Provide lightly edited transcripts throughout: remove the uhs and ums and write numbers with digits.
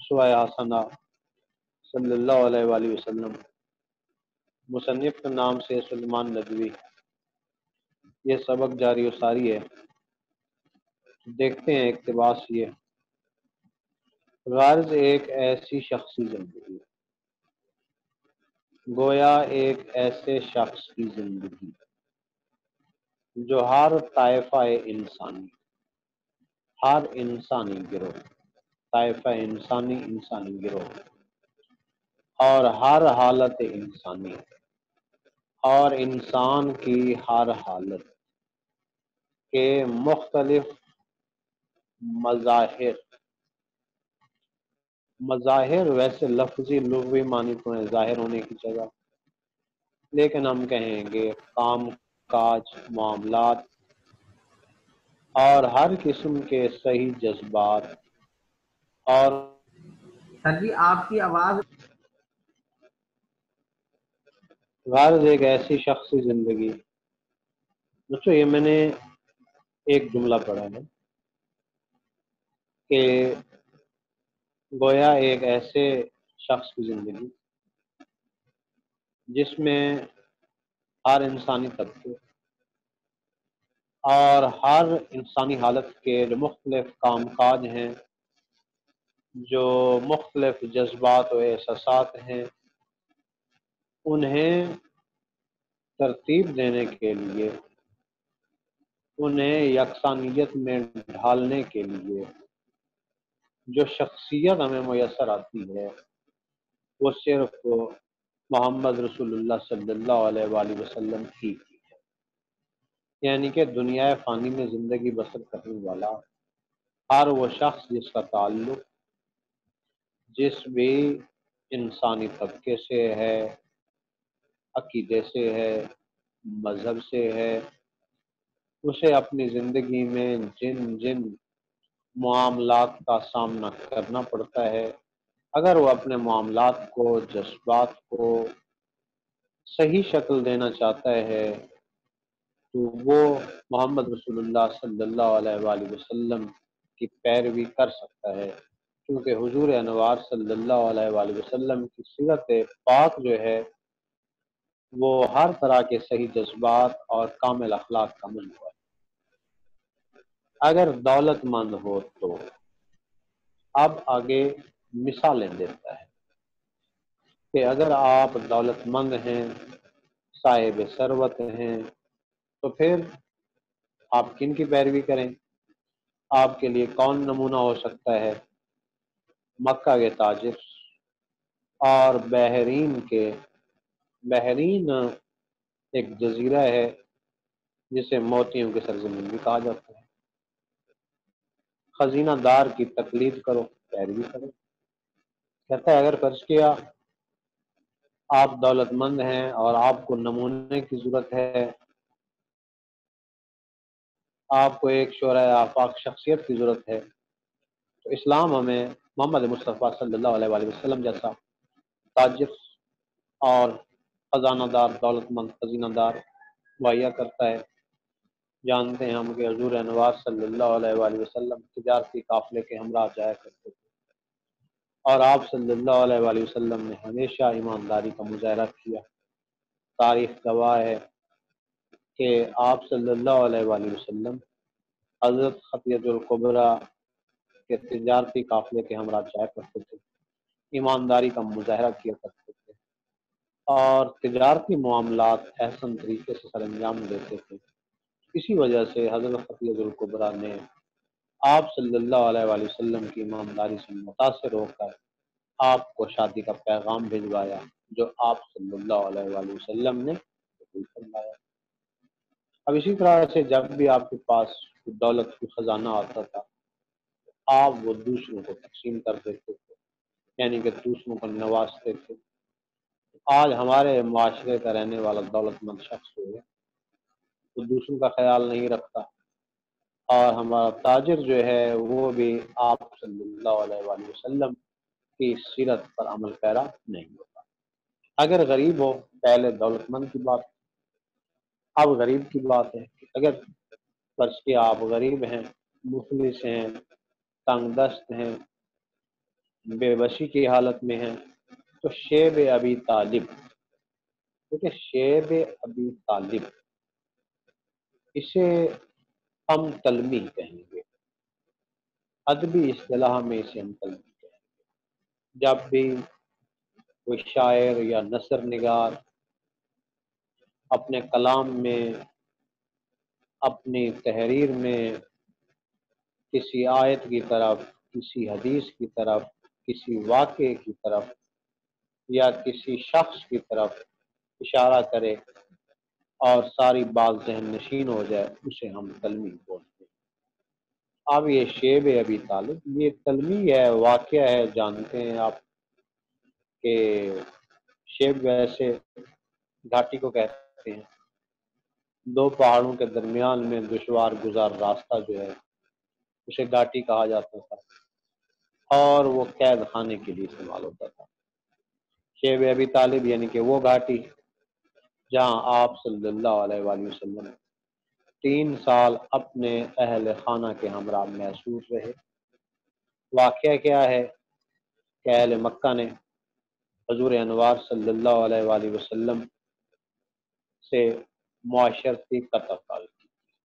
اسوہ حسنہ صلی اللہ علیہ وآلہ وسلم، مصنف کا نام سے سلمان ندوی۔ یہ سبق جاری و ساری ہے۔ دیکھتے ہیں اقتباس یہ: غرض ایک ایسی شخصی زندگی، گویا ایک ایسے شخص کی زندگی جو ہر طائفہ انسانی، ہر انسانی گروہ، طائفہ انسانی گروہ، اور ہر حالت انسانی اور انسان کی ہر حالت کے مختلف مظاہر ویسے لفظی لغوی معنی تو ہے ظاہر ہونے کی جگہ، لیکن ہم کہیں گے کام کاج، معاملات اور ہر قسم کے صحیح جذبات اور سر جی آپ کی آواز غرض ایک ایسی شخصی زندگی۔ دوستو یہ میں نے ایک جملہ پڑھا ہے کہ گویا ایک ایسے شخص کی زندگی جس میں ہر انسانی طبقے اور ہر انسانی حالت کے جو مختلف کام کاج ہیں، جو مختلف جذبات و احساسات ہیں، انہیں ترتیب دینے کے لیے، انہیں یکسانیت میں ڈھالنے کے لیے جو شخصیت ہمیں میسر آتی ہے وہ صرف محمد رسول اللہ صلی اللہ علیہ وآلہ وسلم کی ہے۔ یعنی کہ دنیا فانی میں زندگی بسر کرنے والا ہر وہ شخص جس کا تعلق جس بھی انسانی طبقے سے ہے، عقیدے سے ہے، مذہب سے ہے، اسے اپنی زندگی میں جن جن معاملات کا سامنا کرنا پڑتا ہے، اگر وہ اپنے معاملات کو، جذبات کو صحیح شکل دینا چاہتا ہے تو وہ محمد رسول اللہ صلی اللہ علیہ وآلہ وسلم کی پیروی کر سکتا ہے، کیونکہ حضور انوار صلی اللہ علیہ وآلہ وسلم کی سیرت پاک جو ہے وہ ہر طرح کے صحیح جذبات اور کامل اخلاق کا مجموعہ ہے۔ اگر دولت مند ہو تو اب آگے مثالیں دیتا ہے کہ اگر آپ دولت مند ہیں، صاحب ثروت ہیں، تو پھر آپ کن کی پیروی کریں؟ آپ کے لیے کون نمونہ ہو سکتا ہے؟ مکہ کے تاجر اور بحرین ایک جزیرہ ہے جسے موتیوں کی سرزمین بھی کہا جاتا ہے۔ خزینہ دار کی تقلید کرو، پیروی کرو۔ کہتا ہے اگر فرض کیا آپ دولت مند ہیں اور آپ کو نمونے کی ضرورت ہے، آپ کو ایک شورائے آفاق شخصیت کی ضرورت ہے، تو اسلام ہمیں محمد مصطفیٰ صلی اللہ علیہ وآلہ وسلم جیسا تاجر اور خزانہ دار، دولت مند خزینہ دار مہیا کرتا ہے۔ جانتے ہیں ہم کہ حضور انوار صلی اللہ علیہ وآلہ وسلم تجارتی قافلے کے ہمراہ جایا کرتے تھے، اور آپ صلی اللہ علیہ وآلہ وسلم نے ہمیشہ ایمانداری کا مظاہرہ کیا۔ تاریخ گواہ ہے کہ آپ صلی اللہ علیہ وآلہ وسلم حضرت خدیجہ الکبریٰ کے تجارتی قافلے کے ہمراہ جایا کرتے تھے، ایمانداری کا مظاہرہ کیا کرتے تھے اور تجارتی معاملات احسن طریقے سے سر انجام دیتے تھے۔ اسی وجہ سے حضرت خدیجہ الکبریٰ نے آپ صلی اللہ علیہ وآلہ وسلم کی ایمانداری سے متاثر ہو کر آپ کو شادی کا پیغام بھجوایا، جو آپ صلی اللہ علیہ وآلہ وسلم نے قبول فرمایا۔ اب اسی طرح سے جب بھی آپ کے پاس دولت کی خزانہ آتا تھا، آپ وہ دوسروں کو تقسیم کر دیتے تھے، یعنی کہ دوسروں کو نوازتے تھے۔ آج ہمارے معاشرے کا رہنے والا دولت مند شخص جو ہے وہ دوسروں کا خیال نہیں رکھتا، اور ہمارا تاجر جو ہے وہ بھی آپ صلی اللہ علیہ وآلہ وسلم کی سیرت پر عمل پیرا نہیں ہوتا۔ اگر غریب ہو، پہلے دولت مند کی بات، اب غریب کی بات ہے۔ اگر فرض کیا آپ غریب ہیں، مفلس ہیں، تنگ دست ہیں، بے بسی کی حالت میں ہیں، تو شیب ابی طالب، دیکھیں شیب ابی طالب اسے ہم تلمی کہیں گے، ادبی اصطلاح میں اسے ہم تلمی کہیں گے۔ جب بھی کوئی شاعر یا نثر نگار اپنے کلام میں، اپنی تحریر میں کسی آیت کی طرف، کسی حدیث کی طرف، کسی واقعے کی طرف یا کسی شخص کی طرف اشارہ کرے اور ساری بات ذہن نشین ہو جائے، اسے ہم تلمی بولتے ہیں۔ اب یہ شیب ابی طالب یہ تلمی ہے، واقعہ ہے، جانتے ہیں آپ کہ شیب ویسے گھاٹی کو کہتے ہیں، دو پہاڑوں کے درمیان میں دشوار گزار راستہ جو ہے اسے گھاٹی کہا جاتا تھا، اور وہ قید خانے کے لیے استعمال ہوتا تھا۔ شیب ابی طالب یعنی کہ وہ گھاٹی جہاں آپ صلی اللہ علیہ وآلہ وسلم 3 سال اپنے اہل خانہ کے ہمراہ محسوس رہے۔ واقعہ کیا ہے کہ اہل مکہ نے حضور انوار صلی اللہ علیہ وآلہ وسلم سے معاشرتی قطع کی،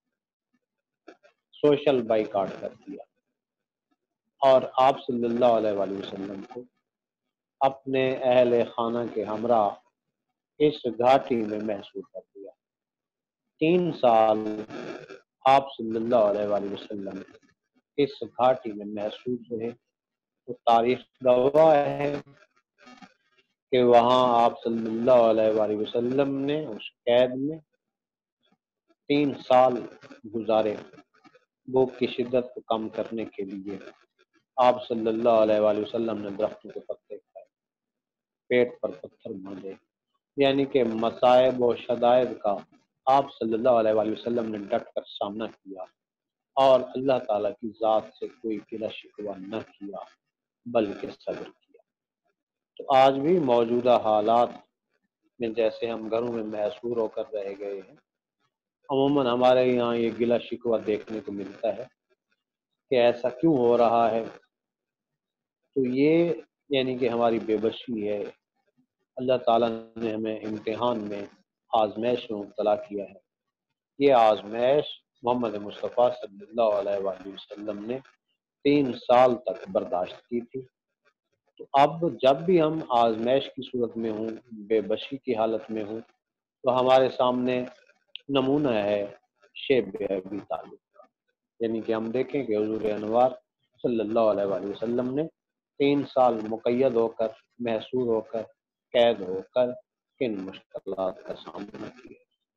سوشل بائیکاٹ کر دیا، اور آپ صلی اللہ علیہ وآلہ وسلم کو اپنے اہل خانہ کے ہمراہ اس گھاٹی میں محسوس کر دیا۔ 3 سال آپ صلی اللہ علیہ وآلہ وسلم اس گھاٹی میں محسوس رہے، تو تاریخ گواہ ہے کہ وہاں آپ صلی اللہ علیہ وآلہ وسلم نے اس قید میں 3 سال گزارے۔ بھوک کی شدت کو کم کرنے کے لیے آپ صلی اللہ علیہ وآلہ وسلم نے درختوں کے پتے کھائے، پیٹ پر پتھر باندھے، یعنی کہ مصائب و شدائد کا آپ صلی اللہ علیہ وآلہ وسلم نے ڈٹ کر سامنا کیا، اور اللہ تعالیٰ کی ذات سے کوئی گلہ شکوہ نہ کیا بلکہ صبر کیا۔ تو آج بھی موجودہ حالات میں جیسے ہم گھروں میں محصور ہو کر رہ گئے ہیں، عموماً ہمارے یہاں یہ گلہ شکوہ دیکھنے کو ملتا ہے کہ ایسا کیوں ہو رہا ہے۔ تو یہ یعنی کہ ہماری بے بسی ہے۔ اللہ تعالیٰ نے ہمیں امتحان میں، آزمائش میں مبتلا کیا ہے۔ یہ آزمائش محمد مصطفیٰ صلی اللہ علیہ وآلہ وسلم نے 3 سال تک برداشت کی تھی۔ تو اب جب بھی ہم آزمائش کی صورت میں ہوں، بے بسی کی حالت میں ہوں، تو ہمارے سامنے نمونہ ہے شیب ابی طالب کا، یعنی کہ ہم دیکھیں کہ حضور انوار صلی اللہ علیہ وآلہ وسلم نے 3 سال مقید ہو کر، محصور ہو کر، قید ہو کر کن مشکلات کا سامنا کیا،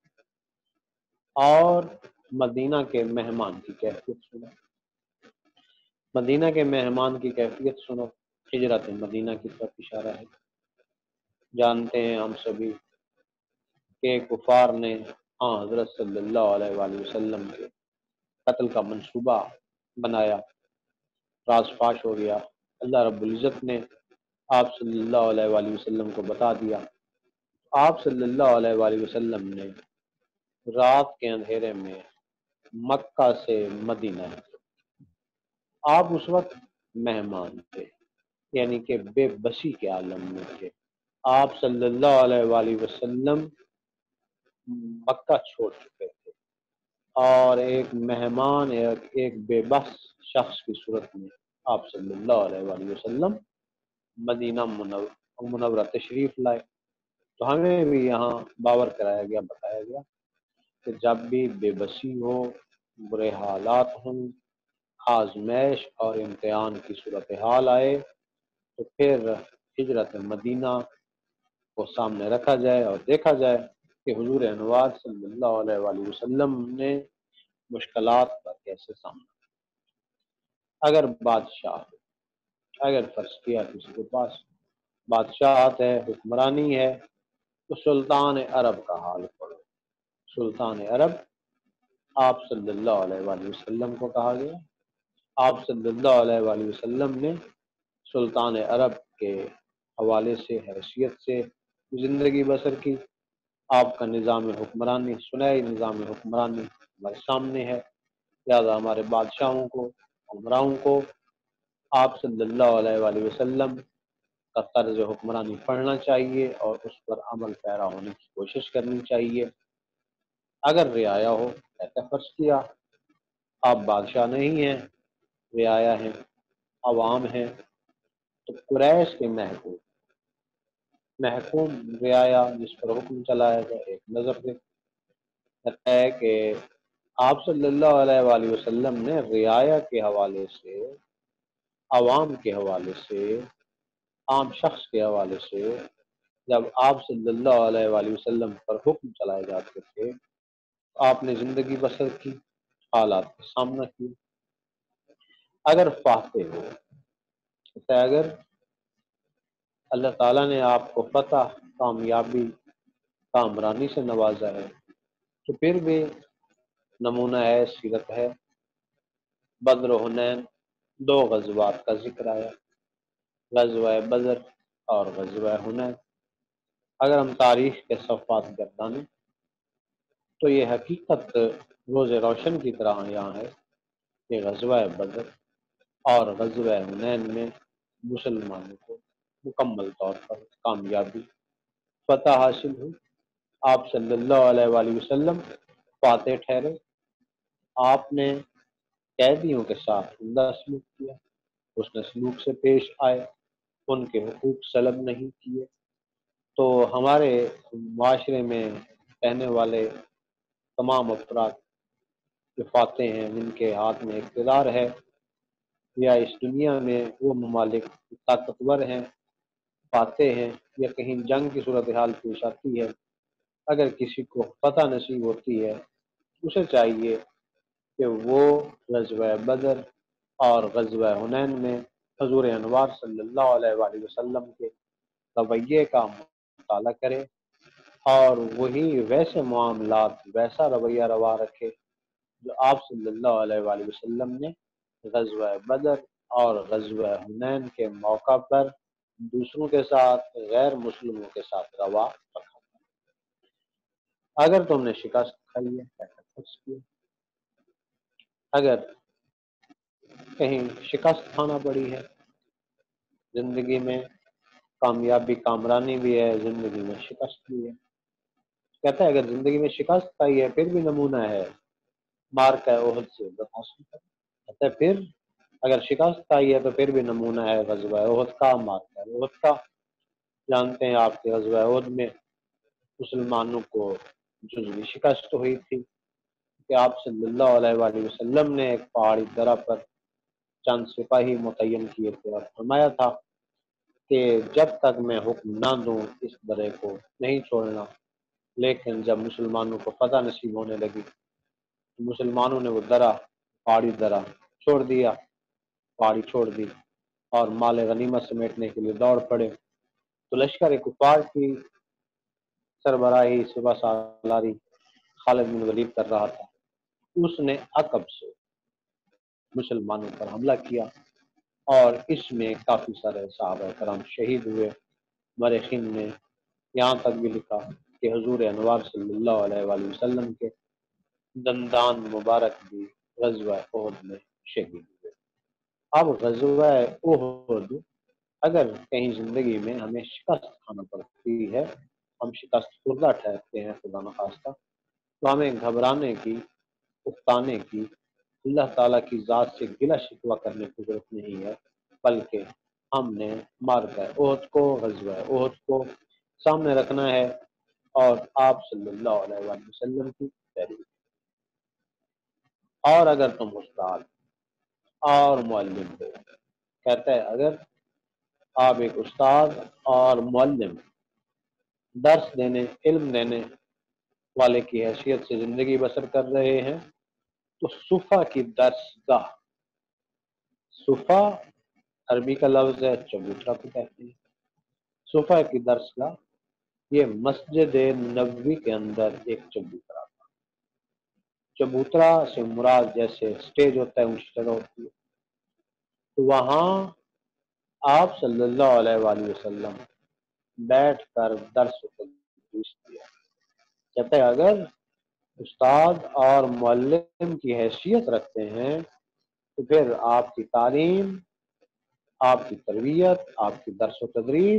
اور مدینہ کے مہمان کی کیفیت سنو۔ مدینہ کے مہمان کی کیفیت سنو، ہجرت مدینہ کی طرف اشارہ ہے۔ جانتے ہیں ہم سبھی کہ کفار نے حضرت صلی اللہ علیہ وآلہ وسلم کے قتل کا منصوبہ بنایا، راز فاش ہو گیا، اللہ رب العزت نے آپ صلی اللہ علیہ وآلہ وسلم کو بتا دیا۔ آپ صلی اللہ علیہ وآلہ وسلم نے رات کے اندھیرے میں مکہ سے مدینہ، آپ اس وقت مہمان تھے، یعنی کہ بے بسی کے عالم میں تھے۔ آپ صلی اللہ علیہ وآلہ وسلم مکہ چھوڑ چکے تھے، اور ایک مہمان، ایک بے بس شخص کی صورت میں آپ صلی اللہ علیہ وآلہ وسلم مدینہ منورہ تشریف لائے۔ تو ہمیں بھی یہاں باور کرایا گیا، بتایا گیا کہ جب بھی بے بسی ہو، برے حالات ہوں، آزمائش اور امتحان کی صورتحال آئے، تو پھر ہجرت مدینہ کو سامنے رکھا جائے اور دیکھا جائے کہ حضور انوار صلی اللہ علیہ وآلہ وسلم نے مشکلات کا کیسے سامنا۔ اگر بادشاہ، اگر فرض کیا کسی کے پاس بادشاہت ہے، حکمرانی ہے، تو سلطان عرب کا حال پڑھو۔ سلطان عرب آپ صلی اللہ علیہ وآلہ وسلم کو کہا گیا۔ آپ صلی اللہ علیہ وآلہ وسلم نے سلطان عرب کے حوالے سے، حیثیت سے زندگی بسر کی۔ آپ کا نظام حکمرانی، سنہری نظام حکمرانی ہمارے سامنے ہے، لہٰذا ہمارے بادشاہوں کو، عمراؤں کو آپ صلی اللہ علیہ وآلہ وسلم کا طرز حکمرانی پڑھنا چاہیے اور اس پر عمل پیرا ہونے کی کوشش کرنی چاہیے۔ اگر رعایا ہو، ایسا فرض کیا آپ بادشاہ نہیں ہیں، رعایا ہیں، عوام ہیں، تو قریش کے محکوم رعایا جس پر حکم چلایا جائے ایک نظر سے ہے کہ آپ صلی اللہ علیہ وآلہ وسلم نے رعایا کے حوالے سے، عوام کے حوالے سے، عام شخص کے حوالے سے جب آپ صلی اللہ علیہ وآلہ وسلم پر حکم چلائے جاتے تھے، آپ نے زندگی بسر کی، حالات کا سامنا کی۔ اگر فاتح ہو، اگر اللہ تعالیٰ نے آپ کو فتح، کامیابی، کامرانی سے نوازا ہے، تو پھر بھی نمونہ ہے، سیرت ہے۔ بدر و حنین دو غزوات کا ذکر آیا، غزوہ بدر اور غزوہ حنین۔ اگر ہم تاریخ کے صفحات گردانیں تو یہ حقیقت روز روشن کی طرح یہاں ہے کہ غزوہ بدر اور غزوہ حنین میں مسلمانوں کو مکمل طور پر کامیابی، فتح حاصل ہوئی۔ آپ صلی اللہ علیہ وآلہ وسلم فاتح ٹھہرے، آپ نے قیدیوں کے ساتھ عمدہ سلوک کیا، اس نے سلوک سے پیش آئے، ان کے حقوق سلب نہیں کیے۔ تو ہمارے معاشرے میں رہنے والے تمام افراد جو فاتح ہیں، جن کے ہاتھ میں اقتدار ہے، یا اس دنیا میں وہ ممالک طاقتور ہیں، فاتح ہیں، یا کہیں جنگ کی صورتحال پیش آتی ہے، اگر کسی کو فتح نصیب ہوتی ہے، اسے چاہیے کہ وہ غزوہ بدر اور غزوہ حنین میں حضور انوار صلی اللہ علیہ وآلہ وسلم کے رویے کا مطالعہ کرے اور وہی ویسے معاملات، ویسا رویہ روا رکھے جو آپ صلی اللہ علیہ وآلہ وسلم نے غزوہ بدر اور غزوہ حنین کے موقع پر دوسروں کے ساتھ، غیر مسلموں کے ساتھ روا رکھا۔ اگر تم نے شکست کھائی ہے، ایسا فرض کیا، اگر کہیں شکست کھانا پڑی ہے زندگی میں، کامیابی کامرانی بھی ہے، زندگی میں شکست بھی ہے، کہتا ہے اگر زندگی میں شکست پائی ہے پھر بھی نمونہ ہے، مارکہ احد سے عبرت حاصل کر۔ کہتا ہے پھر اگر شکست پائی ہے تو پھر بھی نمونہ ہے غزوہ احد کا، مارکہ احد کا۔ جانتے ہیں آپ کے غزوہ احد میں مسلمانوں کو جزوی شکست ہوئی تھی کہ آپ صلی اللہ علیہ وآلہ وسلم نے ایک پہاڑی درہ پر چند سپاہی متعین کیے تھے اور فرمایا تھا کہ جب تک میں حکم نہ دوں اس درے کو نہیں چھوڑنا۔ لیکن جب مسلمانوں کو فتح نصیب ہونے لگی تو مسلمانوں نے وہ درہ، پہاڑی درہ چھوڑ دیا، پہاڑی چھوڑ دی اور مال غنیمت سمیٹنے کے لیے دوڑ پڑے۔ تو لشکر کفار کی سربراہی صبح سالاری خالد بن ولید کر رہا تھا، اس نے عقب سے مسلمانوں پر حملہ کیا اور اس میں کافی سارے صحابہ کرام شہید ہوئے۔ مورخین نے یہاں تک بھی لکھا کہ حضور انوار صلی اللہ علیہ وآلہ وسلم کے دندان مبارک بھی غزوہ احد میں شہید ہوئے۔ اب غزوہ احد اگر کہیں زندگی میں ہمیں شکست کھانا پڑتی ہے، ہم شکست خوردہ ٹھہرتے ہیں خدا نخواستہ، تو ہمیں گھبرانے کی، اکتانے کی، اللہ تعالیٰ کی ذات سے گلہ شکوہ کرنے کی ضرورت نہیں ہے، بلکہ ہم نے مارکہ احد کو، غزوہ احد کو سامنے رکھنا ہے اور آپ صلی اللہ علیہ وآلہ وسلم کی پیروی۔ اور اگر تم استاد اور معلم ہو، کہتا ہے اگر آپ ایک استاد اور معلم، درس دینے، علم دینے والے کی حیثیت سے زندگی بسر کر رہے ہیں، تو صفا کی درس گاہ، صفا عربی کا لفظ ہے، چبوترا کو کہتے ہیں۔ صفا کی درس گاہ یہ مسجد نبوی کے اندر ایک چبوترا تھا۔ چبوترا سے مراد جیسے اسٹیج ہوتا ہے، اونچی جگہ ہوتی ہے، تو وہاں آپ صلی اللہ علیہ وآلہ وسلم بیٹھ کر درس و تدریس دیا۔ کہتے ہیں اگر استاد اور معلم کی حیثیت رکھتے ہیں تو پھر آپ کی تعلیم آپ کی تربیت، آپ کی درس و تدریس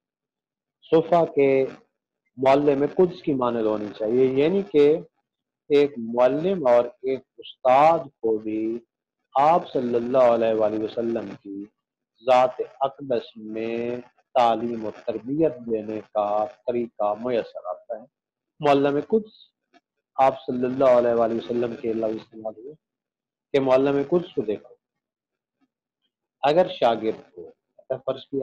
صفحہ کے معلم قدس کی مانند ہونی چاہیے، یعنی کہ ایک معلم اور ایک استاد کو بھی آپ صلی اللہ علیہ وآلہ وسلم کی ذات اقدس میں تعلیم و تربیت دینے کا طریقہ میسر آتا ہے۔ معلم قدس آپ صلی اللہ علیہ وآلہ وسلم کے لفظ استعمال ہوئے کہ معلم قدس کو دیکھو، اگر شاگرد کو فرض کیا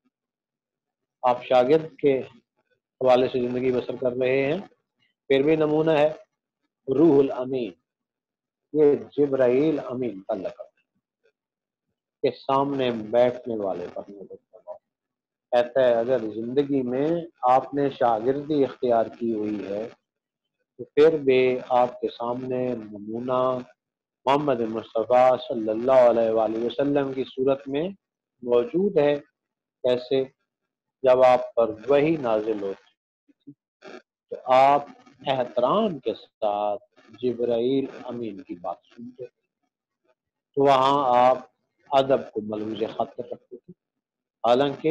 آپ شاگرد کے حوالے سے زندگی بسر کر رہے ہیں، پھر بھی نمونہ ہے روح الامین، یہ جبرائیل امین کا لقب کے سامنے بیٹھنے والے پر کہتا ہے اگر زندگی میں آپ نے شاگردی اختیار کی ہوئی ہے تو پھر بھی آپ کے سامنے نمونہ محمد مصطفیٰ صلی اللہ علیہ وآلہ وسلم کی صورت میں موجود ہے۔ کیسے؟ جب آپ پر وحی نازل ہوتی تو آپ احترام کے ساتھ جبرائیل امین کی بات سنتے، تو وہاں آپ ادب کو ملوز خاطر رکھتے تھے، حالانکہ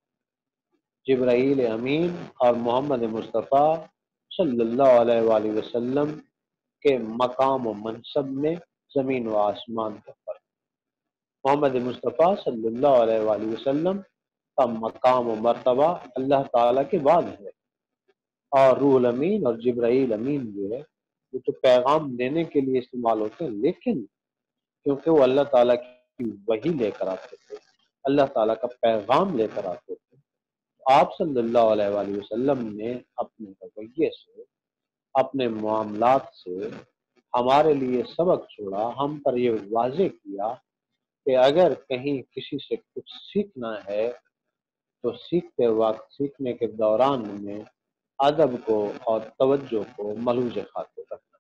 جبرائیل امین اور محمد مصطفیٰ صلی اللہ علیہ وآلہ وسلم کے مقام و منصب میں زمین و آسمان کا فرق۔ محمد مصطفیٰ صلی اللہ علیہ وآلہ وسلم کا مقام و مرتبہ اللہ تعالیٰ کے بعد ہے، اور روح الامین اور جبرائیل امین جو ہے وہ تو پیغام دینے کے لیے استعمال ہوتے ہیں، لیکن کیونکہ وہ اللہ تعالیٰ کی وحی لے کر آتے تھے، اللہ تعالیٰ کا پیغام لے کر آتے تھے، آپ صلی اللہ علیہ وآلہ وسلم نے اپنے رویے سے، اپنے معاملات سے ہمارے لیے سبق چھوڑا، ہم پر یہ واضح کیا کہ اگر کہیں کسی سے کچھ سیکھنا ہے تو سیکھتے وقت، سیکھنے کے دوران میں ادب کو اور توجہ کو ملوز خاطر رکھنا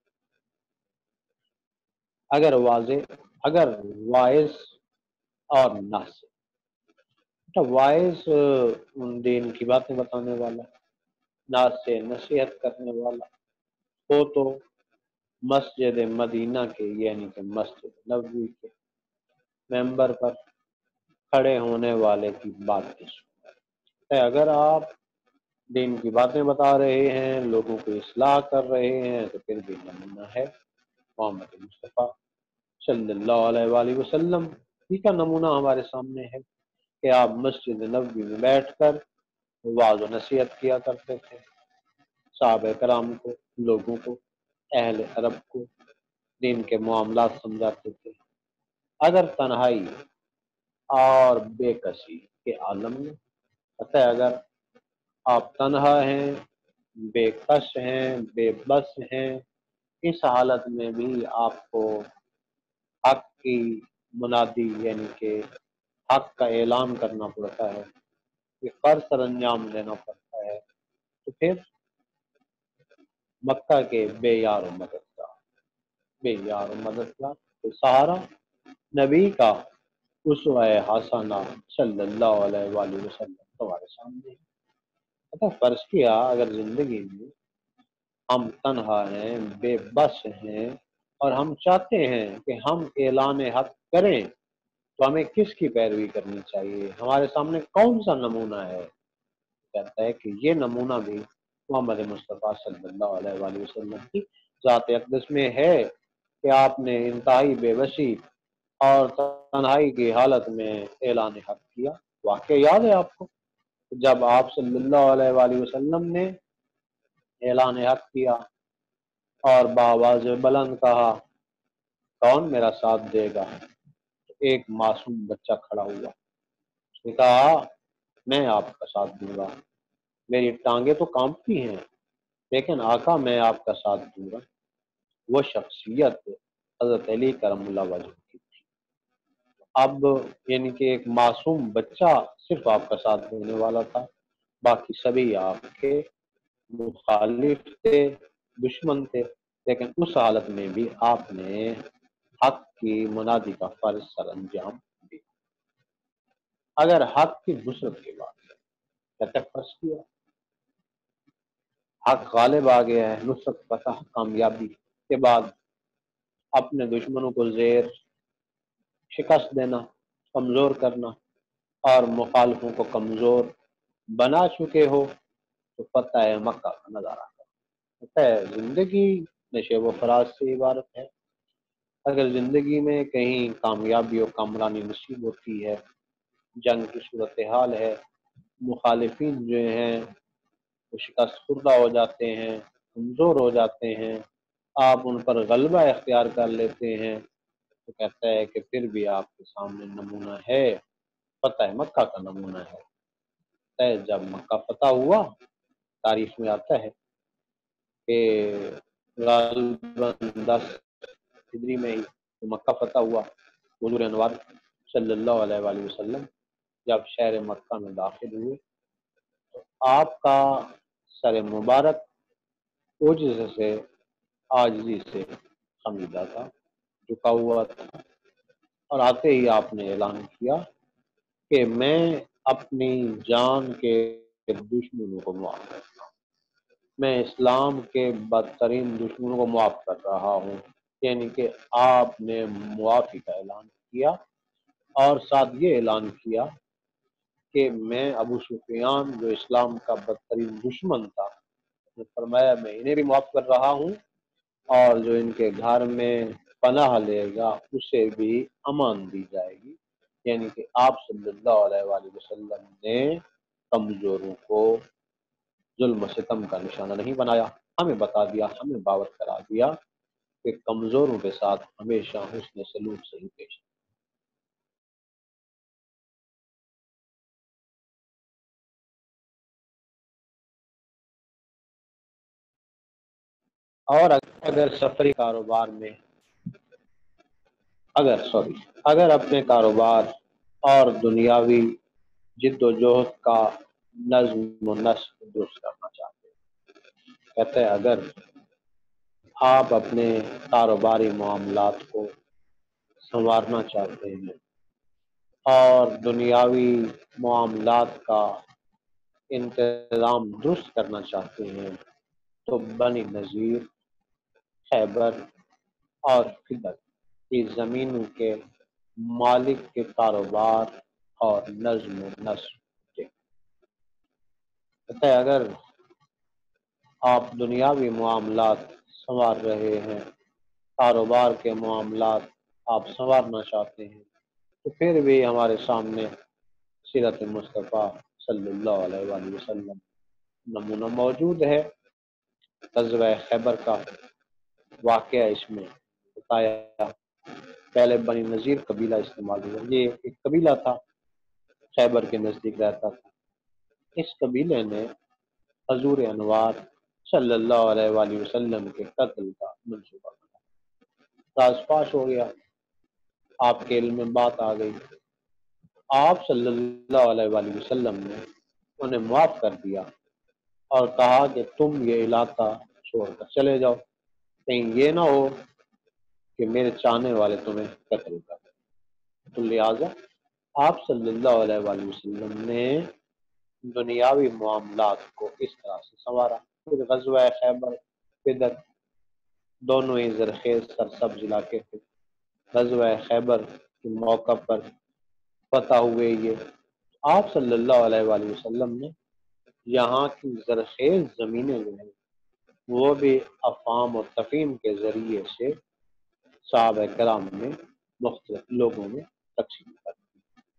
چاہیے۔ اگر وائز اور ناصح، وائز دین کی باتیں بتانے والا، ناصح نصیحت کرنے والا ہو تو مسجد مدینہ کے یعنی کہ مسجد نبوی کے ممبر پر کھڑے ہونے والے کی بات کی سنیں۔ اگر آپ دین کی باتیں بتا رہے ہیں، لوگوں کو اصلاح کر رہے ہیں، تو پھر بھی نمونہ ہے محمد مصطفیٰ صلی اللہ علیہ وآلہ وسلم ہی کا نمونہ ہمارے سامنے ہے کہ آپ مسجد نبوی میں بیٹھ کر وعظ و نصیحت کیا کرتے تھے، صحابہ کرام کو، لوگوں کو، اہل عرب کو دین کے معاملات سمجھاتے تھے۔ اگر تنہائی اور بے کسی کے عالم میں، اگر آپ تنہا ہیں، بے کس ہیں، بے بس ہیں، اس حالت میں بھی آپ کو حق کی منادی یعنی کہ حق کا اعلان کرنا پڑتا ہے، کہ فرض سر انجام دینا پڑتا ہے، تو پھر مکہ کے بے یار و مددگار، بے یار و مددگار تو سہارا نبی کا اسوہ حسنہ صلی اللہ علیہ وآلہ وسلم ہمارے سامنے ہے۔ فرض کیا اگر زندگی میں ہم تنہا ہیں، بے بس ہیں، اور ہم چاہتے ہیں کہ ہم اعلان حق کریں، تو ہمیں کس کی پیروی کرنی چاہیے؟ ہمارے سامنے کون سا نمونہ ہے؟ کہتا ہے کہ یہ نمونہ بھی محمد مصطفیٰ صلی اللہ علیہ وآلہ وسلم کی ذات اقدس میں ہے کہ آپ نے انتہائی بے بسی اور تنہائی کی حالت میں اعلان حق کیا۔ واقعہ یاد ہے آپ کو، جب آپ صلی اللہ علیہ وآلہ وسلم نے اعلان حق کیا اور بآواز بلند کہا کون میرا ساتھ دے گا، ایک معصوم بچہ کھڑا ہوا، اس نے کہا میں آپ کا ساتھ دوں گا، میری ٹانگیں تو کانپتی ہیں لیکن آقا میں آپ کا ساتھ دوں گا۔ وہ شخصیت حضرت علی کرم اللہ وجہ کی تھی۔ اب یعنی کہ ایک معصوم بچہ صرف آپ کا ساتھ دینے والا تھا، باقی سبھی آپ کے مخالف تھے، دشمن تھے، لیکن اس حالت میں بھی آپ نے حق کی منادی کا فرض سر انجام دیا۔ اگر حق کی نصرت کے بعد کہتے فرض کیا حق غالب آ گیا ہے، نصرت فتح کامیابی کے بعد اپنے دشمنوں کو زیر شکست دینا کمزور کرنا اور مخالفوں کو کمزور بنا چکے ہو تو فتح مکہ کا نظارہ کرو۔ ہے زندگی نشیب و فراز سے عبارت ہے۔ اگر زندگی میں کہیں کامیابی اور کامرانی نصیب ہوتی ہے، جنگ کی صورتحال ہے، مخالفین جو ہیں وہ شکست خوردہ ہو جاتے ہیں، کمزور ہو جاتے ہیں، آپ ان پر غلبہ اختیار کر لیتے ہیں، تو کہتا ہے کہ پھر بھی آپ کے سامنے نمونہ ہے، فتح مکہ کا نمونہ ہے۔ جب مکہ فتح ہوا، تاریخ میں آتا ہے کہ غالباً 10 ہجری میں ہی مکہ فتح ہوا۔ حضور انوار صلی اللہ علیہ وآلہ وسلم جب شہر مکہ میں داخل ہوئے تو آپ کا سر مبارک عجز سے، عاجزی سے خمیدہ تھا، جھکا ہوا تھا، اور آتے ہی آپ نے اعلان کیا کہ میں اپنی جان کے دشمنوں کو معاف کرتا ہوں، میں اسلام کے بدترین دشمنوں کو معاف کر رہا ہوں۔ یعنی کہ آپ نے معافی کا اعلان کیا اور ساتھ یہ اعلان کیا کہ میں ابو سفیان جو اسلام کا بدترین دشمن تھا، نے فرمایا میں انہیں بھی معاف کر رہا ہوں، اور جو ان کے گھر میں پناہ لے گا اسے بھی امان دی جائے گی۔ یعنی کہ آپ صلی اللہ علیہ وآلہ وسلم نے کمزوروں کو ظلم و ستم کا نشانہ نہیں بنایا، ہمیں بتا دیا، ہمیں باور کرا دیا کہ کمزوروں کے ساتھ ہمیشہ حسن سلوک سے ہی پیش اور اگر سفری کاروبار میں اگر اپنے کاروبار اور دنیاوی جد و جہد کا نظم و نسق درست کرنا چاہتے ہیں، کہتے ہیں اگر آپ اپنے کاروباری معاملات کو سنوارنا چاہتے ہیں اور دنیاوی معاملات کا انتظام درست کرنا چاہتے ہیں تو بنی نذیر، خیبر اور فدق کی زمینوں کے مالک کے کاروبار اور نظم و نسق کے، کہتے ہیں اگر آپ دنیاوی معاملات سنوار رہے ہیں، کاروبار کے معاملات آپ سنوارنا چاہتے ہیں، تو پھر بھی ہمارے سامنے سیرت مصطفیٰ صلی اللہ علیہ وآلہ وسلم نمونہ موجود ہے۔ غزوہ خیبر کا واقعہ اس میں بتایا۔ پہلے بنی نذیر قبیلہ استعمال ہوا، یہ ایک قبیلہ تھا، خیبر کے نزدیک رہتا تھا۔ اس قبیلے نے حضور انوار صلی اللہ علیہ وآلہ وسلم کے قتل کا منصوبہ بنایا۔ راز فاش ہو گیا، آپ کے علم میں بات آ گئی، آپ صلی اللہ علیہ وآلہ وسلم نے انہیں معاف کر دیا اور کہا کہ تم یہ علاقہ چھوڑ کر چلے جاؤ، کہیں یہ نہ ہو کہ میرے چاہنے والے تمہیں قتل کر دیں۔ تو لہٰذا آپ صلی اللہ علیہ وآلہ وسلم نے دنیاوی معاملات کو اس طرح سے سنوارا۔ پھر غزوہ خیبر فدق دونوں ہی زرخیز سرسبز علاقے تھے۔ غزوہ خیبر کے موقع پر فتح ہوئے یہ، آپ صلی اللہ علیہ وآلہ وسلم نے یہاں کی زرخیز زمینیں جو ہیں وہ بھی افہام و تفہیم کے ذریعے سے صحابہ کرام میں مختلف لوگوں میں تقسیم کر دی۔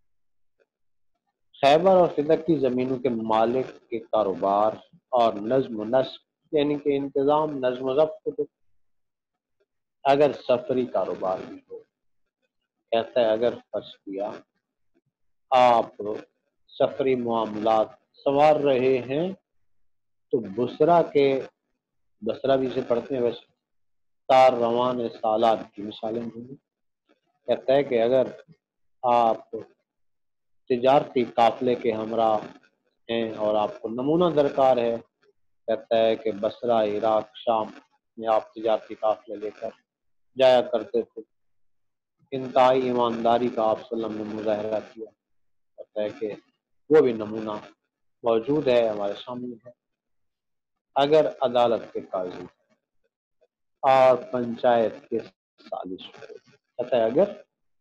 خیبر اور فدق کی زمینوں کے مالک کے کاروبار اور نظم و نسق یعنی کہ انتظام، نظم و ضبط کو اگر سفری کاروبار بھی ہو، کہتا ہے اگر فرض کیا آپ سفری معاملات سنوار رہے ہیں تو بسرا بھی سے پڑھتے ہیں ویسے، تار روان سالات کی مثالیں ہیں۔ کہتا ہے کہ اگر آپ تجارتی قافلے کے ہمراہ ہیں اور آپ کو نمونہ درکار ہے، کہتا ہے کہ بصرہ، عراق، شام میں آپ تجارتی قافلے لے کر جایا کرتے تھے، انتہائی ایمانداری کا آپ صلی اللہ علیہ وسلم نے مظاہرہ کیا۔ کہتا ہے کہ وہ بھی نمونہ موجود ہے، ہمارے سامنے ہے۔ اگر عدالت کے قاضی اور پنچایت کے سازش ہو، کہتا ہے اگر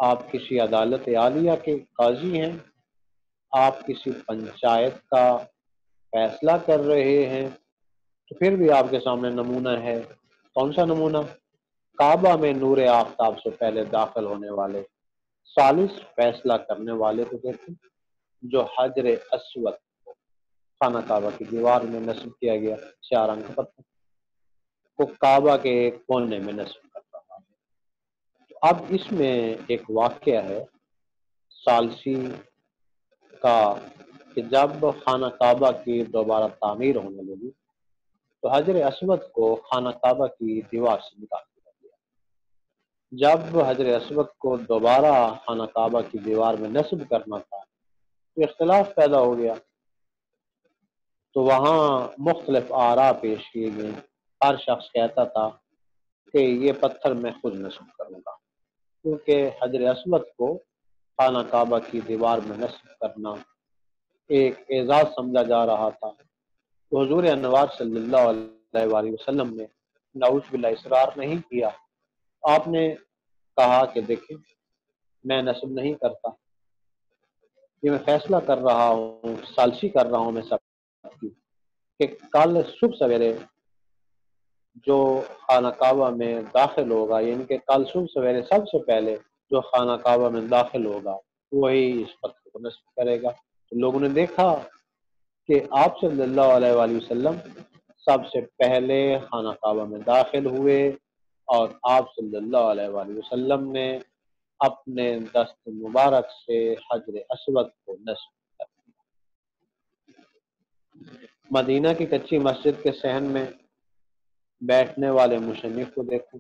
آپ کسی عدالت عالیہ کے قاضی ہیں، آپ کسی پنچایت کا فیصلہ کر رہے ہیں، تو پھر بھی آپ کے سامنے نمونہ ہے۔ کون سا نمونہ؟ کعبہ میں نور آفتاب سے پہلے داخل ہونے والے ثالث فیصلہ کرنے والے کو دیکھیں، جو حجر اسود خانہ کعبہ کی دیوار میں نصب کیا گیا 4 رنگ کا پتھر کو کعبہ کے ایک کونے میں نصب کر رہا ہے۔ تو اب اس میں ایک واقعہ ہے ثالثی کا، کہ جب خانہ کعبہ کی دوبارہ تعمیر ہونے لگی تو حجر اسود کو خانہ کعبہ کی دیوار سے نکال دیا گیا۔ جب حجر اسود کو دوبارہ خانہ کعبہ کی دیوار میں نصب کرنا تھا تو اختلاف پیدا ہو گیا، تو وہاں مختلف آراء پیش کیے گئے۔ ہر شخص کہتا تھا کہ یہ پتھر میں خود نصب کروں گا، کیونکہ حجر اسود کو خانہ کعبہ کی دیوار میں نصب کرنا ایک اعزاز سمجھا جا رہا تھا۔ تو حضور انوار صلی اللہ علیہ وآلہ وسلم نے نعوذ باللہ اصرار نہیں کیا۔ آپ نے کہا کہ دیکھیں، میں نصب نہیں کرتا، یہ میں فیصلہ کر رہا ہوں، ثالثی کر رہا ہوں میں سب کی، کہ کل صبح سویرے جو خانہ کعبہ میں داخل ہوگا، یعنی کہ کل صبح سویرے سب سے پہلے جو خانہ کعبہ میں داخل ہوگا وہی اس پتھر کو نصب کرے گا۔ تو لوگوں نے دیکھا کہ آپ صلی اللہ علیہ وآلہ وسلم سب سے پہلے خانہ کعبہ میں داخل ہوئے اور آپ صلی اللہ علیہ وآلہ وسلم نے اپنے دست مبارک سے حجر اسود کو نصب کر دیا۔ مدینہ کی کچی مسجد کے صحن میں بیٹھنے والے مصنف کو دیکھو،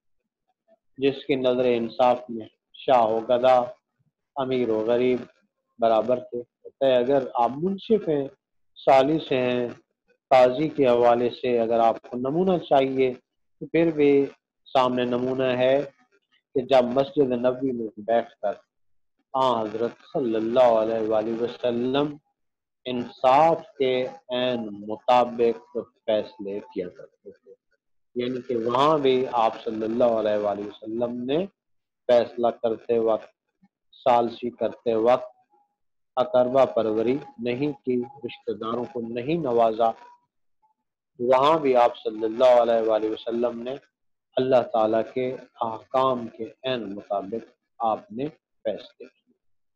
جس کی نظر انصاف میں شاہ و گدا، امیر و غریب برابر تھے۔ اگر آپ منصف ہیں، ثالث ہیں، قاضی کے حوالے سے اگر آپ کو نمونہ چاہیے تو پھر بھی سامنے نمونہ ہے کہ جب مسجد نبوی میں بیٹھ کر حضرت صلی اللہ علیہ وآلہ وسلم انصاف کے عین مطابق فیصلے کیا کرتے تھے، یعنی کہ وہاں بھی آپ صلی اللہ علیہ وآلہ وسلم نے فیصلہ کرتے وقت، ثالثی کرتے وقت اقربا پروری نہیں کی، رشتہ داروں کو نہیں نوازا۔ وہاں بھی آپ صلی اللہ علیہ وآلہ وسلم نے اللہ تعالیٰ کے احکام کے عین مطابق آپ نے فیصلے کیے۔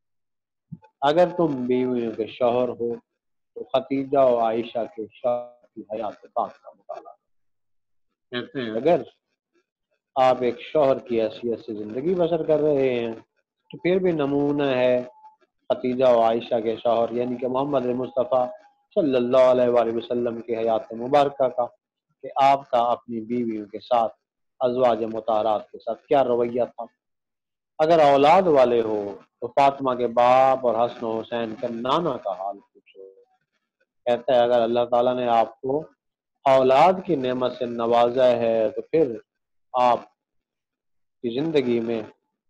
اگر تم بیویوں کے شوہر ہو تو ختیجہ و عائشہ کے شوہر کی حیات پاک کا مطالعہ کہتے ہیں۔ اگر آپ ایک شوہر کی حیثیت سے زندگی بسر کر رہے ہیں تو پھر بھی نمونہ ہے ختیجہ و عائشہ کے شوہر، یعنی کہ محمد مصطفیٰ صلی اللہ علیہ وآلہ وسلم کی حیات مبارکہ کا، کہ آپ کا اپنی بیویوں کے ساتھ، ازواج مطہرات کے ساتھ کیا رویہ تھا۔ اگر اولاد والے ہو تو فاطمہ کے باپ اور حسن و حسین کے نانا کا حال پوچھو۔ کہتا ہے اگر اللہ تعالیٰ نے آپ کو اولاد کی نعمت سے نوازا ہے تو پھر آپ کی زندگی میں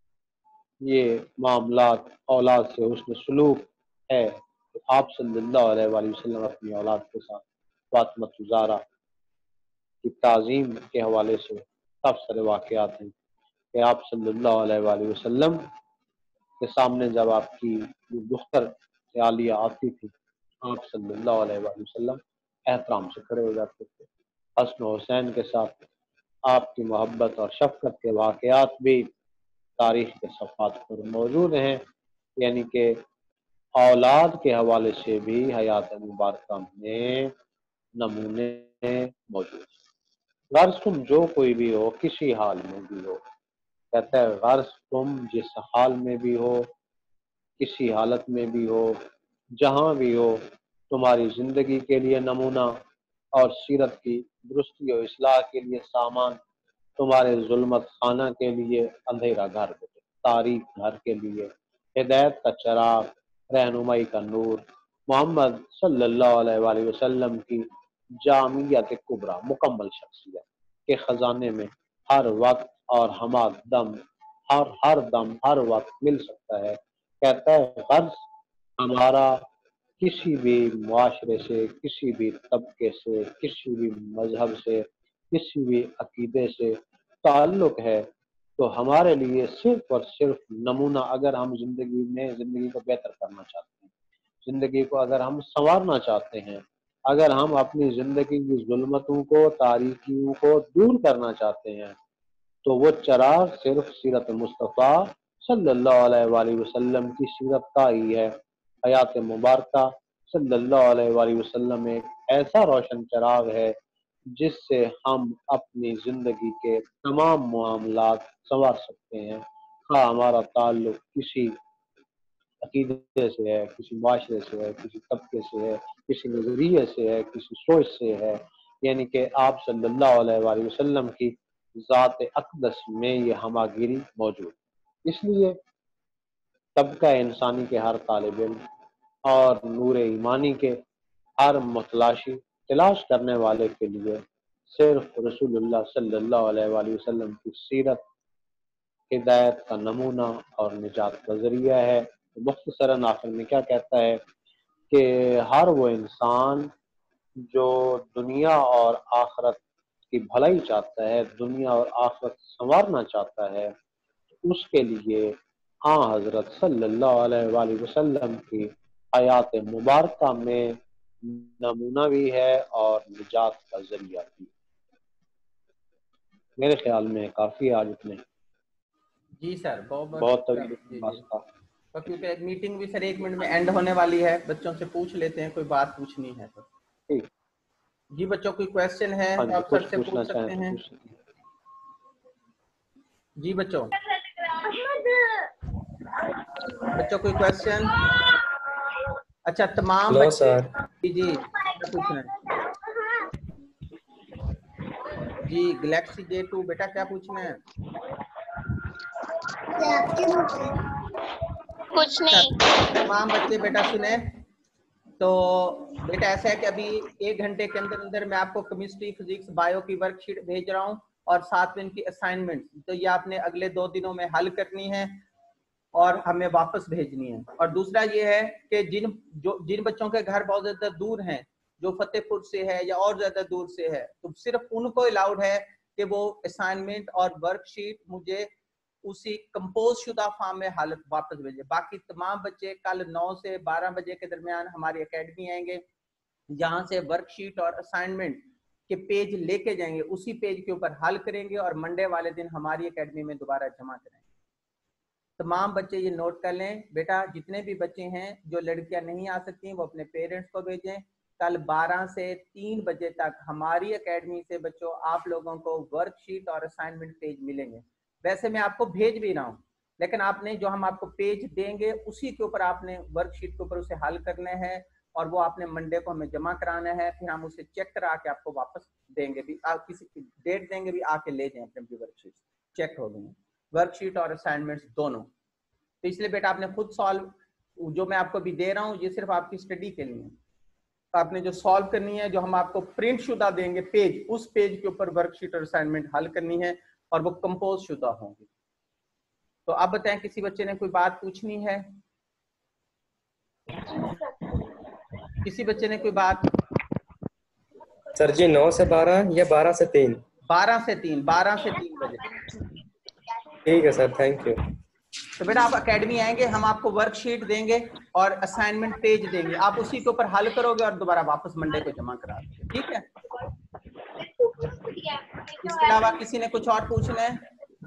یہ معاملات اولاد سے حسن سلوک ہے، تو آپ صلی اللہ علیہ وآلہ وسلم اپنی اولاد کے ساتھ فاطمہ زہرا کی تعظیم کے حوالے سے سب سارے واقعات ہیں کہ آپ صلی اللہ علیہ وآلہ وسلم کے سامنے جب آپ کی دختر عالیہ آتی تھی، آپ صلی اللہ علیہ وآلہ وسلم احترام سے کھڑے ہو جاتے تھے۔ حسن و حسین کے ساتھ آپ کی محبت اور شفقت کے واقعات بھی تاریخ کے صفحات پر موجود ہیں، یعنی کہ اولاد کے حوالے سے بھی حیات مبارکہ میں نمونے موجود ہیں۔ غرض تم جو کوئی بھی ہو، کسی حال میں بھی ہو، کہتا ہے غرض تم جس حال میں بھی ہو، کسی حالت میں بھی ہو، جہاں بھی ہو، تمہاری زندگی کے لیے نمونہ اور سیرت کی درستی و اصلاح کے لیے سامان، تمہارے ظلمت خانہ کے لیے اندھیرا گھر، تاریک گھر کے لیے ہدایت کا چراغ، رہنمائی کا نور، محمد صلی اللہ علیہ وآلہ وسلم کی جامعیت کبریٰ، مکمل شخصیت کے خزانے میں ہر وقت اور ہر دم ہر وقت مل سکتا ہے۔ کہتا ہے غرض ہمارا کسی بھی معاشرے سے، کسی بھی طبقے سے، کسی بھی مذہب سے، کسی بھی عقیدے سے تعلق ہے تو ہمارے لیے صرف اور صرف نمونہ، اگر ہم زندگی کو بہتر کرنا چاہتے ہیں، زندگی کو اگر ہم سنوارنا چاہتے ہیں، اگر ہم اپنی زندگی کی ظلمتوں کو، تاریکیوں کو دور کرنا چاہتے ہیں، تو وہ چراغ صرف سیرت مصطفیٰ صلی اللہ علیہ وآلہ وسلم کی سیرت کا ہی ہے۔ حیات مبارکہ صلی اللہ علیہ وآلہ وسلم ایک ایسا روشن چراغ ہے جس سے ہم اپنی زندگی کے تمام معاملات سنوار سکتے ہیں، خواہ ہمارا تعلق کسی عقیدے سے ہے، کسی معاشرے سے ہے، کسی طبقے سے ہے، کسی نظریے سے ہے، کسی سوچ سے ہے، یعنی کہ آپ صلی اللہ علیہ وآلہ وسلم کی ذات اقدس میں یہ ہمہ گیری موجود۔ اس لیے طبقہ انسانی کے ہر طالب علم اور نور ایمانی کے ہر متلاشی تلاش کرنے والے کے لیے صرف رسول اللہ صلی اللہ علیہ وآلہ وسلم کی سیرت ہدایت کا نمونہ اور نجات کا ذریعہ ہے۔ مختصراً آخر میں کیا کہتا ہے کہ ہر وہ انسان جو دنیا اور آخرت کی بھلائی چاہتا ہے، دنیا اور آخرت سنوارنا چاہتا ہے، اس کے لیے حضرت صلی اللہ علیہ وآلہ وسلم کی حیات مبارکہ میں نمونہ بھی ہے اور نجات کا ذریعہ بھی۔ میرے خیال میں کافی آج اتنے جی سر، بہت طویل جی بات جی، تھا۔ تو کیونکہ میٹنگ بھی سر 1 منٹ میں اینڈ ہونے والی ہے، بچوں سے پوچھ لیتے ہیں کوئی بات پوچھنی ہے تو۔ ٹھیک، جی بچوں کوئی کویسچن ہے ہاں تو جی، آپ سر کچھ سے پوچھنا پوچھ چاہیں سکتے تو ہیں۔ پوچھ سکتے ہیں۔ جی بچوں کوئی کویسچن؟ اچھا، تمام ہلو بچے، سر۔ جی جی کیا پوچھنا ہے؟ جی گلیکسی J2 بیٹا کیا پوچھنا ہے؟ کچھ اچھا نہیں۔ تمام بچے بیٹا سنیں، تو بیٹا ایسا ہے کہ ابھی 1 گھنٹے کے اندر اندر میں آپ کو کیمسٹری، فزکس، بایو کی ورک شیٹ بھیج رہا ہوں اور ساتھ میں ان کی اسائنمنٹ، تو یہ آپ نے اگلے 2 دنوں میں حل کرنی ہے اور ہمیں واپس بھیجنی ہے۔ اور دوسرا یہ ہے کہ جن بچوں کے گھر بہت زیادہ دور ہیں، جو فتح پور سے ہے یا اور زیادہ دور سے ہے، تو صرف ان کو الاؤڈ ہے کہ وہ اسائنمنٹ اور ورک شیٹ مجھے اسی کمپوز شدہ فارم میں حالت واپس بھیجے۔ باقی تمام بچے کل 9 سے 12 بجے کے درمیان ہماری اکیڈمی آئیں گے، جہاں سے ورک شیٹ اور اسائنمنٹ کے پیج لے کے جائیں گے، اسی پیج کے اوپر حل کریں گے اور منڈے والے دن ہماری اکیڈمی میں دوبارہ جمع کریں گے۔ تمام بچے یہ نوٹ کر لیں بیٹا، جتنے بھی بچے ہیں جو لڑکیاں نہیں آ سکتی وہ اپنے پیرنٹس کو بھیجیں۔ کل 12 سے 3 بجے تک ہماری اکیڈمی سے بچوں آپ لوگوں کو ورک شیٹ اور اسائنمنٹ پیج ملیں گے۔ ویسے میں آپ کو بھیج بھی رہا ہوں، لیکن آپ نے جو ہم آپ کو پیج دیں گے اسی کے اوپر آپ نے ورک شیٹ کے اوپر اسے حل کرنا ہے اور وہ آپ نے منڈے کو ہمیں جمع کرانا ہے، پھر ہم اسے چیک کرا کے آپ کو واپس دیں گے، بھی آپ کسی کی ڈیٹ دیں گے، بھی آ کے لے جائیں اپنے ورک شیٹ چیک ہو گئی ہیں، ورک شیٹ اور اسائنمنٹس دونوں۔ تو اس لیے بیٹا آپ نے خود سالو، جو میں آپ کو بھی دے رہا ہوں یہ صرف آپ کی اسٹڈی کے لیے ہے، آپ نے جو سالو کرنی ہے، جو ہم آپ کو پرنٹ شدہ دیں گے پیج، اس پیج کے اوپر ورک شیٹ اور اسائنمنٹ حل کرنی ہے اور وہ کمپوز شدہ ہوں گی۔ تو اب بتائیں کسی بچے نے کوئی بات پوچھنی ہے؟ کسی بچے نے کوئی بات؟ سر جی 9 سے 12 یا 12 سے 3؟ 12 سے 3 بجے۔ ٹھیک ہے سر، تھینک یو۔ تو بیٹا آپ اکیڈمی آئیں گے، ہم آپ کو ورک شیٹ دیں گے اور اسائنمنٹ پیج دیں گے، آپ اسی کے اوپر حل کرو گے اور دوبارہ واپس منڈے کو جمع کرا دیں گے، ٹھیک ہے؟ اس کے علاوہ کسی نے کچھ اور پوچھنا ہے؟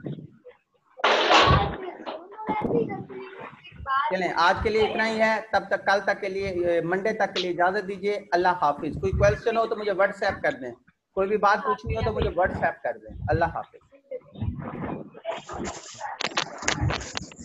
چلیں آج کے لیے اتنا ہی ہے، تب تک کل تک کے لیے، منڈے تک کے لیے اجازت دیجیے۔ اللہ حافظ۔ کوئی کویسچن ہو تو مجھے واٹس ایپ کر دیں، کوئی بھی بات پوچھنی ہو تو مجھے واٹس ایپ کر دیں۔ اللہ حافظ۔